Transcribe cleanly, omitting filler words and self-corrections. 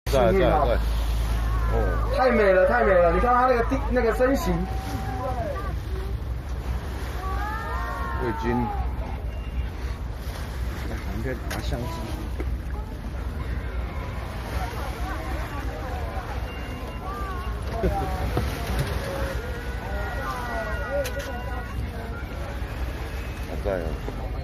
对对对， 哦，太美了，太美了！你看它那个身形， 魏军，来旁边拿相机。还在啊。